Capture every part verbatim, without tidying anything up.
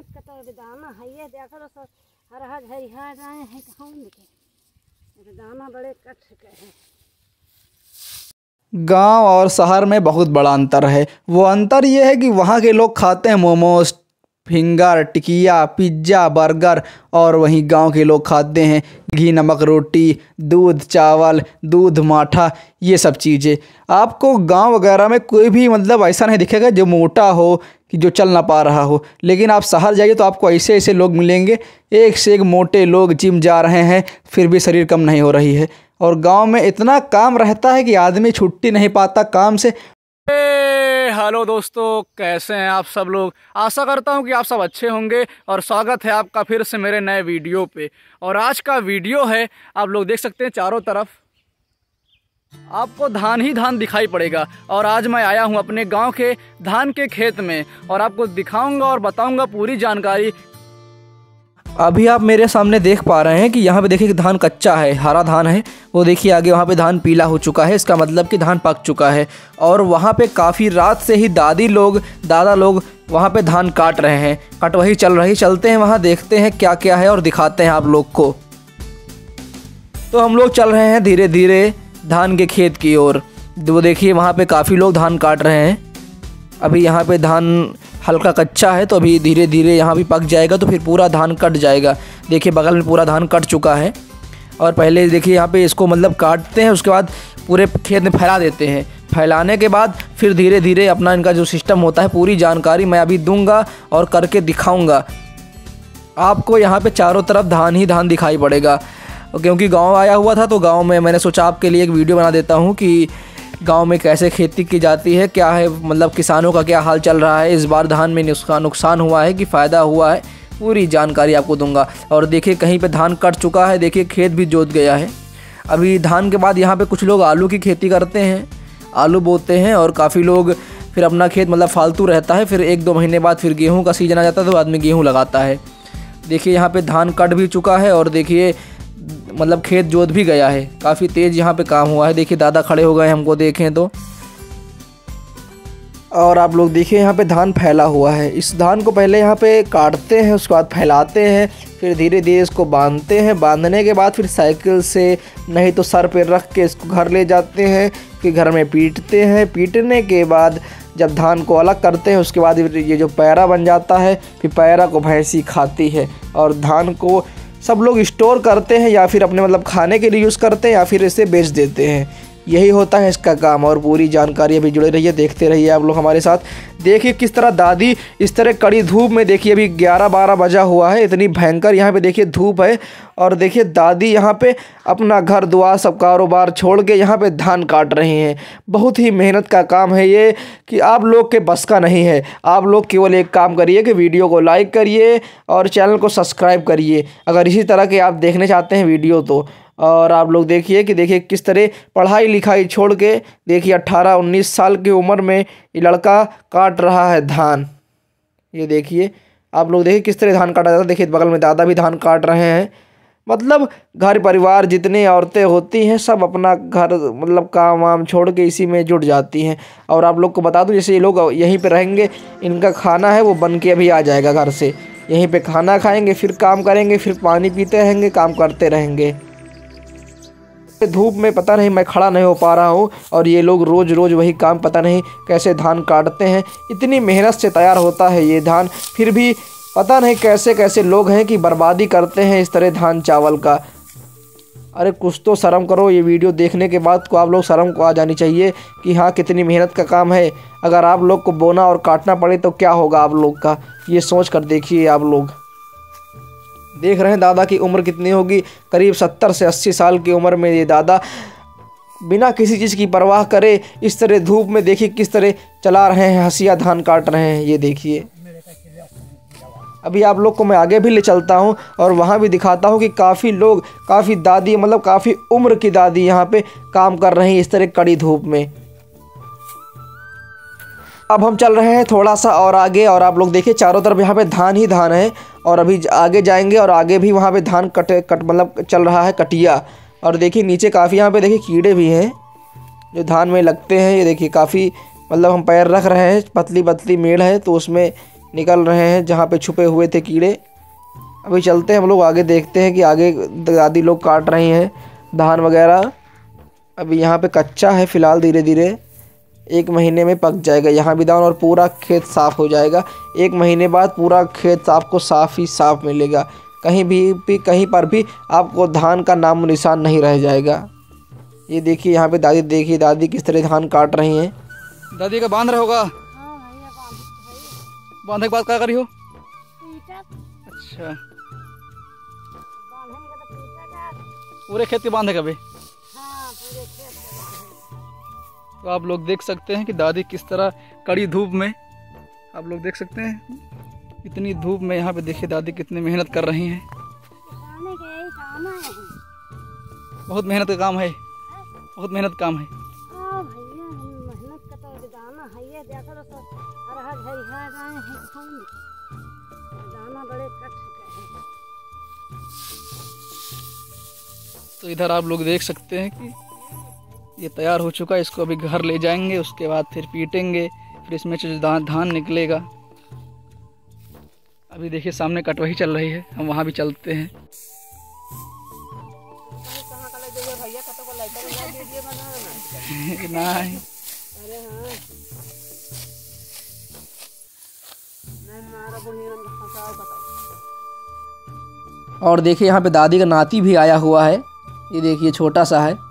का तो दाना है ये देखो तो हर हर हरिहर रहे हैं कहाँ देखे दाना बड़े कट के हैं। गांव और शहर में बहुत बड़ा अंतर है। वो अंतर ये है कि वहाँ के लोग खाते हैं मोमोज, फिंगर, टिकिया, पिज्ज़ा, बर्गर, और वहीं गांव के लोग खाते हैं घी नमक रोटी, दूध चावल, दूध माठा, ये सब चीज़ें। आपको गांव वगैरह में कोई भी मतलब ऐसा नहीं दिखेगा जो मोटा हो कि जो चल ना पा रहा हो, लेकिन आप शहर जाइए तो आपको ऐसे ऐसे लोग मिलेंगे, एक से एक मोटे लोग जिम जा रहे हैं फिर भी शरीर कम नहीं हो रही है। और गांव में इतना काम रहता है कि आदमी छुट्टी नहीं पाता काम से। हेलो दोस्तों, कैसे हैं आप सब लोग। आशा करता हूं कि आप सब अच्छे होंगे और स्वागत है आपका फिर से मेरे नए वीडियो पे। और आज का वीडियो है, आप लोग देख सकते हैं चारों तरफ आपको धान ही धान दिखाई पड़ेगा। और आज मैं आया हूं अपने गांव के धान के खेत में और आपको दिखाऊंगा और बताऊंगा पूरी जानकारी। अभी आप मेरे सामने देख पा रहे हैं कि यहाँ पे देखिए कि धान कच्चा है, हरा धान है। वो देखिए आगे वहाँ पे धान पीला हो चुका है, इसका मतलब कि धान पक चुका है। और वहाँ पे काफ़ी रात से ही दादी लोग दादा लोग वहाँ पे धान काट रहे हैं, कटवाही चल रही। चलते हैं वहाँ, देखते हैं क्या क्या है और दिखाते हैं आप लोग को। तो हम लोग चल रहे हैं धीरे धीरे धान के खेत की ओर। वो देखिए वहाँ पे काफ़ी लोग धान काट रहे हैं। अभी यहाँ पे धान हल्का कच्चा है तो अभी धीरे धीरे यहाँ भी पक जाएगा तो फिर पूरा धान कट जाएगा। देखिए बगल में पूरा धान कट चुका है। और पहले देखिए यहाँ पे इसको मतलब काटते हैं, उसके बाद पूरे खेत में फैला देते हैं। फैलाने के बाद फिर धीरे धीरे अपना इनका जो सिस्टम होता है पूरी जानकारी मैं अभी दूंगा और करके दिखाऊंगा आपको। यहाँ पे चारों तरफ धान ही धान दिखाई पड़ेगा, क्योंकि गाँव आया हुआ था तो गाँव में मैंने सोचा आपके लिए एक वीडियो बना देता हूँ कि गांव में कैसे खेती की जाती है, क्या है मतलब किसानों का क्या हाल चल रहा है, इस बार धान में नुकसान नुकसान हुआ है कि फ़ायदा हुआ है, पूरी जानकारी आपको दूंगा। और देखिए कहीं पे धान कट चुका है, देखिए खेत भी जोत गया है। अभी धान के बाद यहाँ पे कुछ लोग आलू की खेती करते हैं, आलू बोते हैं। और काफ़ी लोग फिर अपना खेत मतलब फालतू रहता है, फिर एक दो महीने बाद फिर गेहूँ का सीजन आ जाता है तो आदमी गेहूँ लगाता है। देखिए यहाँ पर धान कट भी चुका है और देखिए मतलब खेत जोत भी गया है। काफ़ी तेज़ यहाँ पे काम हुआ है। देखिए दादा खड़े हो गए हमको देखें तो। और आप लोग देखिए यहाँ पे धान फैला हुआ है। इस धान को पहले यहाँ पे काटते हैं, उसके बाद फैलाते हैं, फिर धीरे धीरे इसको बांधते हैं। बांधने के बाद फिर साइकिल से नहीं तो सर पे रख के इसको घर ले जाते हैं, फिर घर में पीटते हैं। पीटने के बाद जब धान को अलग करते हैं उसके बाद ये जो पैरा बन जाता है, फिर पैरा को भैंसी खाती है। और धान को सब लोग स्टोर करते हैं या फिर अपने मतलब खाने के लिए यूज़ करते हैं या फिर इसे बेच देते हैं। यही होता है इसका काम। और पूरी जानकारी अभी जुड़े रहिए, देखते रहिए आप लोग हमारे साथ। देखिए किस तरह दादी इस तरह कड़ी धूप में, देखिए अभी ग्यारह बारह बजा हुआ है, इतनी भयंकर यहाँ पे देखिए धूप है। और देखिए दादी यहाँ पे अपना घर दुआर सब कारोबार छोड़ के यहाँ पे धान काट रही हैं। बहुत ही मेहनत का काम है ये कि आप लोग के बस का नहीं है। आप लोग केवल एक काम करिए कि वीडियो को लाइक करिए और चैनल को सब्सक्राइब करिए अगर इसी तरह के आप देखने चाहते हैं वीडियो तो। और आप लोग देखिए कि देखिए किस तरह पढ़ाई लिखाई छोड़ के देखिए अट्ठारह उन्नीस साल की उम्र में ये लड़का काट रहा है धान। ये देखिए आप लोग देखिए किस तरह धान काटा जाता है। देखिए बगल में दादा भी धान काट रहे हैं। मतलब घर परिवार जितनी औरतें होती हैं सब अपना घर मतलब काम वाम छोड़ के इसी में जुट जाती हैं। और आप लोग को बता दूं जैसे ये लोग यहीं पे रहेंगे, इनका खाना है वो बन के अभी आ जाएगा घर से। यहीं पे खाना खाएंगे, फिर काम करेंगे, फिर पानी पीते रहेंगे, काम करते रहेंगे। धूप में पता नहीं मैं खड़ा नहीं हो पा रहा हूँ। और ये लोग रोज़ रोज़ वही काम, पता नहीं कैसे धान काटते हैं। इतनी मेहनत से तैयार होता है ये धान, फिर भी पता नहीं कैसे कैसे लोग हैं कि बर्बादी करते हैं इस तरह धान चावल का। अरे कुछ तो शर्म करो। ये वीडियो देखने के बाद को आप लोग शर्म को आ जानी चाहिए कि हाँ कितनी मेहनत का काम है। अगर आप लोग को बोना और काटना पड़े तो क्या होगा आप लोग का, ये सोच कर देखिए। आप लोग देख रहे हैं दादा की उम्र कितनी होगी, करीब सत्तर से अस्सी साल की उम्र में ये दादा बिना किसी चीज़ की परवाह करे इस तरह धूप में देखिए किस तरह चला रहे हैं, हंसिया धान काट रहे हैं। ये देखिए अभी आप लोग को मैं आगे भी ले चलता हूँ और वहाँ भी दिखाता हूँ कि काफ़ी लोग, काफ़ी दादी मतलब काफ़ी उम्र की दादी यहाँ पे काम कर रही हैं इस तरह कड़ी धूप में। अब हम चल रहे हैं थोड़ा सा और आगे और आप लोग देखिए चारों तरफ यहाँ पे धान ही धान है। और अभी आगे जाएंगे और आगे भी वहाँ पे धान कट कट मतलब चल रहा है कटिया। और देखिए नीचे काफ़ी यहाँ पे देखिए कीड़े भी हैं जो धान में लगते हैं। ये देखिए काफ़ी मतलब हम पैर रख रहे हैं, पतली पतली मेड़ है तो उसमें निकल रहे हैं जहाँ पे छुपे हुए थे कीड़े। अभी चलते हैं हम लोग आगे, देखते हैं कि आगे दादी लोग काट रही हैं धान वगैरह। अभी यहाँ पे कच्चा है फ़िलहाल, धीरे धीरे एक महीने में पक जाएगा यहाँ भी धान और पूरा खेत साफ़ हो जाएगा। एक महीने बाद पूरा खेत आपको साफ़ ही साफ़ मिलेगा, कहीं भी, भी कहीं पर भी आपको धान का नाम निशान नहीं रह जाएगा। ये देखिए यहाँ पे दादी, देखिए दादी किस तरह धान काट रही हैं। दादी का बांध रहा होगा। हाँ भैया बांध भाई बांधने के बाद क्या करी हो? पीटा अच्छा, बांधने का तो पीटा का। पूरे खेत के बांधे कभी? हाँ पूरे खेत का बांधे। तो आप लोग देख सकते हैं कि दादी किस तरह कड़ी धूप में, आप लोग देख सकते हैं इतनी धूप में यहाँ पे देखिए दादी कितनी मेहनत कर रही हैं। किसाने के यही काम है। बहुत मेहनत का काम है, बहुत मेहनत काम है। हाँ भैया मेहनत का तो दाना है, ये देखो तो सब अरहर झरिहा गए हैं खाऊं दाना बड़े कट गए हैं। तो इधर आप लोग देख सकते हैं कि ये तैयार हो चुका है। इसको अभी घर ले जाएंगे, उसके बाद फिर पीटेंगे, फिर इसमें जो धान धान निकलेगा। अभी देखिए सामने कटवाही चल रही है, हम वहाँ भी चलते हैं। नहीं अरे हाँ और देखिए यहाँ पे दादी का नाती भी आया हुआ है। ये देखिए छोटा सा है,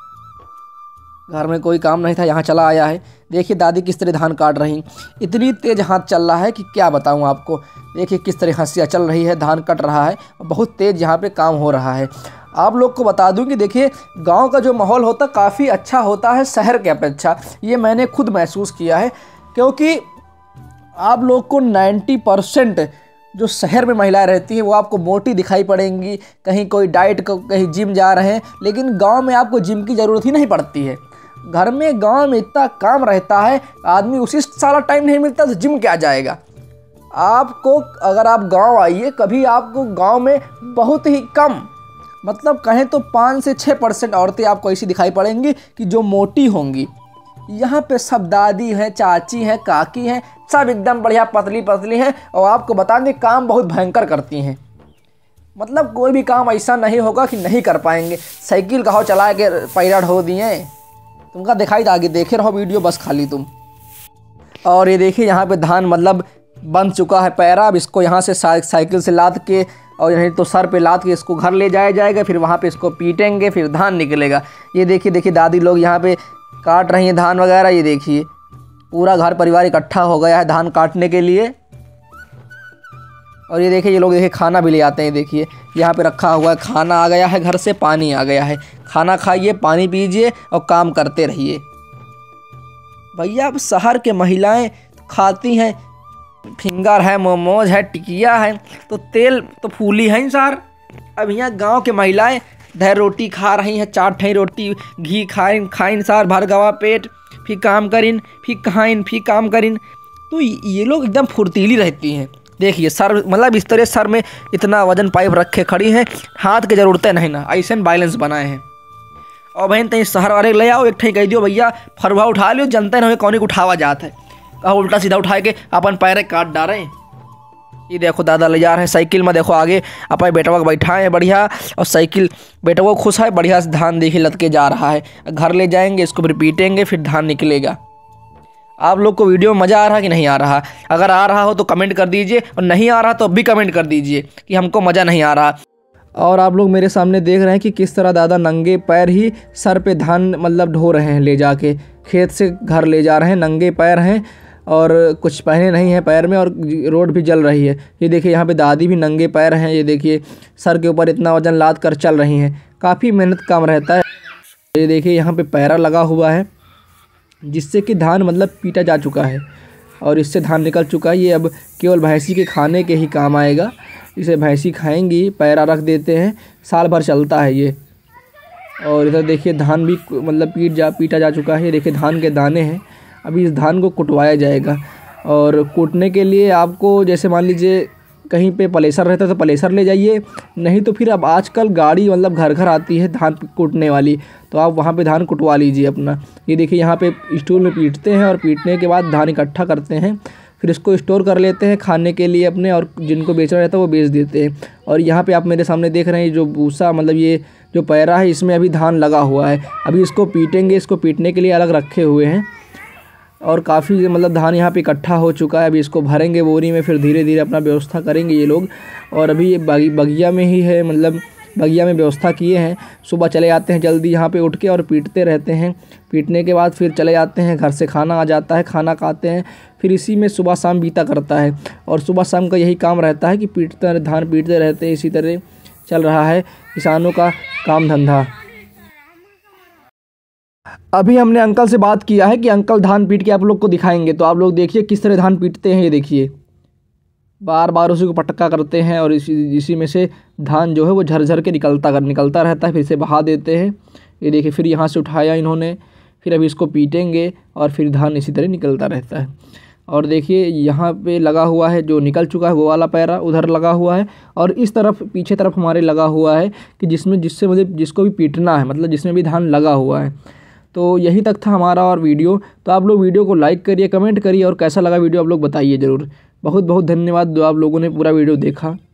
घर में कोई काम नहीं था, यहाँ चला आया है। देखिए दादी किस तरह धान काट रही, इतनी तेज़ हाथ चल रहा है कि क्या बताऊँ आपको। देखिए किस तरह हंसिया चल रही है, धान कट रहा है, बहुत तेज़ यहाँ पे काम हो रहा है। आप लोग को बता दूं कि देखिए गांव का जो माहौल होता काफ़ी अच्छा होता है शहर के अपेक्षा। ये मैंने खुद महसूस किया है, क्योंकि आप लोग को नब्बे परसेंट जो शहर में महिलाएं रहती हैं वो आपको मोटी दिखाई पड़ेंगी, कहीं कोई डाइट को, कहीं जिम जा रहे हैं। लेकिन गांव में आपको जिम की ज़रूरत ही नहीं पड़ती है। घर में गांव में इतना काम रहता है, आदमी उसी सारा टाइम नहीं मिलता तो जिम क्या जाएगा। आपको अगर आप गांव आइए कभी, आपको गांव में बहुत ही कम, मतलब कहें तो पाँच से छः परसेंट औरतें आपको ऐसी दिखाई पड़ेंगी कि जो मोटी होंगी। यहाँ पे सब दादी हैं, चाची हैं, काकी हैं, सब एकदम बढ़िया पतली पतली हैं और आपको बताएंगे काम बहुत भयंकर करती हैं। मतलब कोई भी काम ऐसा नहीं होगा कि नहीं कर पाएंगे। साइकिल कहो चला के पैरा ढो दिए, तुमका दिखाई था आगे देखे रहो वीडियो बस खाली तुम। और ये देखिए यहाँ पे धान मतलब बन चुका है पैरा। अब इसको यहाँ से साइकिल से लाद के और नहीं तो सर पे लाद के इसको घर ले जाया जाएगा, फिर वहाँ पे इसको पीटेंगे, फिर धान निकलेगा। ये देखिए देखिए दादी लोग यहाँ पे काट रही हैं धान वगैरह। ये देखिए पूरा घर परिवार इकट्ठा हो गया है धान काटने के लिए। और ये देखिए ये लोग देखिए खाना भी ले आते हैं। देखिए यहाँ पे रखा हुआ है खाना, आ गया है घर से, पानी आ गया है। खाना खाइए, पानी पीजिए और काम करते रहिए। भैया अब शहर के महिलाएं खाती हैं, फिंगर है, मोमोज है, टिकिया है, तो तेल तो फूली है सर। अब यहाँ गांव के महिलाएं धैर रोटी खा रही हैं, चार ठई रोटी घी खाइन खाइन सार भर गवा पेट, फिर काम करिन, फिर खाइन, फिर काम करिन। तो ये लोग एकदम फुर्तीली रहती हैं। देखिए सर, मतलब इस तरह सर में इतना वजन पाइप रखे खड़ी हैं, हाथ की ज़रूरतें नहीं ना, ऐसे बैलेंस बनाए हैं। और बहन तहीं शहर वाले ले आओ, एक ठई कह दियो भैया फरवा उठा लियो, जनते नहीं कौन उठावा जात है, कहा उल्टा सीधा उठा के अपन पैरे काट डाले। ये देखो दादा ले जा रहे हैं साइकिल में, देखो आगे अपने बेटवा को बैठाए हैं बढ़िया, और साइकिल बेटवा खुश है, बढ़िया से धान देखिए लद के जा रहा है। घर ले जाएंगे, इसको फिर पीटेंगे, फिर धान निकलेगा। आप लोग को वीडियो में मज़ा आ रहा कि नहीं आ रहा? अगर आ रहा हो तो कमेंट कर दीजिए, और नहीं आ रहा तो अब भी कमेंट कर दीजिए कि हमको मज़ा नहीं आ रहा। और आप लोग मेरे सामने देख रहे हैं कि किस तरह दादा नंगे पैर ही सर पे धान मतलब ढो रहे हैं, ले जाके खेत से घर ले जा रहे हैं। नंगे पैर हैं और कुछ पहने नहीं हैं पैर में, और रोड भी जल रही है। ये देखिए यहाँ पे दादी भी नंगे पैर हैं। ये देखिए सर के ऊपर इतना वजन लाद कर चल रही हैं, काफ़ी मेहनत काम रहता है। ये देखिए यहाँ पे पैरा लगा हुआ है, जिससे कि धान मतलब पीटा जा चुका है और इससे धान निकल चुका है। ये अब केवल भैंसी के खाने के ही काम आएगा। इसे भैंसी खाएंगी, पैरा रख देते हैं, साल भर चलता है ये। और इधर देखिए धान भी मतलब पीट जा पीटा जा चुका है। ये देखिए धान के दाने हैं, अभी इस धान को कुटवाया जाएगा। और कूटने के लिए आपको जैसे मान लीजिए कहीं पे पलेसर रहता है तो पलेसर ले जाइए, नहीं तो फिर अब आजकल गाड़ी मतलब घर घर आती है धान कूटने वाली, तो आप वहाँ पे धान कुटवा लीजिए अपना। ये देखिए यहाँ पे स्टूल में पीटते हैं और पीटने के बाद धान इकट्ठा करते हैं, फिर इसको स्टोर कर लेते हैं खाने के लिए अपने, और जिनको बेचना रहता है वो बेच देते हैं। और यहाँ पे आप मेरे सामने देख रहे हैं जो भूसा मतलब ये जो पैरा है इसमें अभी धान लगा हुआ है। अभी इसको पीटेंगे, इसको पीटने के लिए अलग रखे हुए हैं और काफ़ी मतलब धान यहाँ पे इकट्ठा हो चुका है। अभी इसको भरेंगे बोरी में, फिर धीरे धीरे अपना व्यवस्था करेंगे ये लोग। और अभी ये बागी बगिया में ही है, मतलब बगिया में व्यवस्था किए हैं। सुबह चले जाते हैं जल्दी यहाँ पे उठ के और पीटते रहते हैं। पीटने के बाद फिर चले जाते हैं, घर से खाना आ जाता है, खाना खाते हैं, फिर इसी में सुबह शाम बीता करता है। और सुबह शाम का यही काम रहता है कि पीटते धान पीटते रहते हैं। इसी तरह चल रहा है किसानों का काम धंधा। अभी हमने अंकल से बात किया है कि अंकल धान पीट के आप लोग को दिखाएंगे, तो आप लोग देखिए किस तरह धान पीटते हैं। ये देखिए बार बार उसी को पटका करते हैं और इसी इसी में से धान जो है वो झरझर के निकलता कर निकलता रहता है। फिर से बहा देते हैं। ये देखिए फिर यहाँ से उठाया इन्होंने, फिर अभी इसको पीटेंगे और फिर धान इसी तरह निकलता रहता है। और देखिए यहाँ पे लगा हुआ है, जो निकल चुका है वो वाला पैरा उधर लगा हुआ है, और इस तरफ पीछे तरफ हमारे लगा हुआ है कि जिसमें जिससे मुझे जिसको भी पीटना है, मतलब जिसमें भी धान लगा हुआ है। तो यही तक था हमारा और वीडियो। तो आप लोग वीडियो को लाइक करिए, कमेंट करिए और कैसा लगा वीडियो आप लोग बताइए ज़रूर। बहुत बहुत धन्यवाद जो आप लोगों ने पूरा वीडियो देखा।